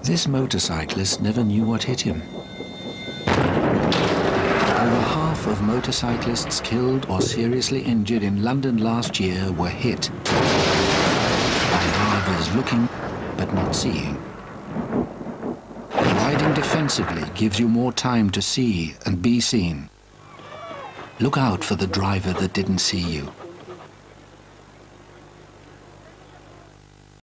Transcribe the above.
This motorcyclist never knew what hit him. Over half of motorcyclists killed or seriously injured in London last year were hit by drivers looking but not seeing. Riding defensively gives you more time to see and be seen. Look out for the driver that didn't see you.